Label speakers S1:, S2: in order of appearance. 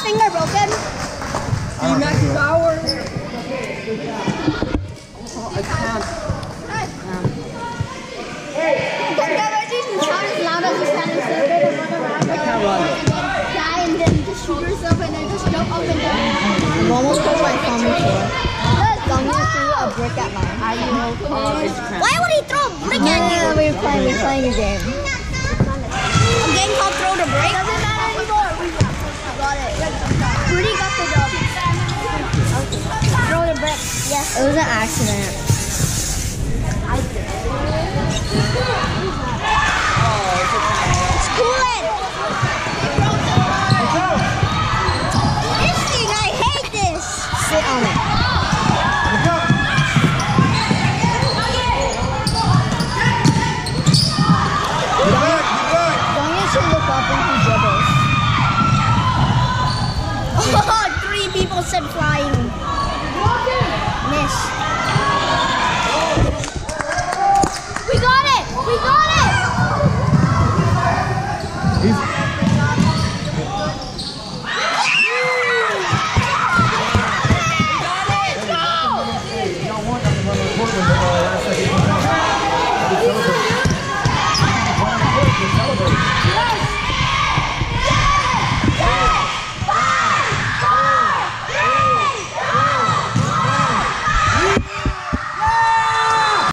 S1: finger broken?
S2: Max power. Oh, I can't.
S1: Die and then just shoot yourself and then just jump up and down.
S3: I've almost put my thumb before. I'm gonna throw a brick at mine.
S1: Why would he throw a brick at you?
S3: We're playing a game.
S1: A game called Throw the Brick? Doesn't matter anymore. We got it. Rudy got the job. Throw the brick. Yes.
S3: It was an accident.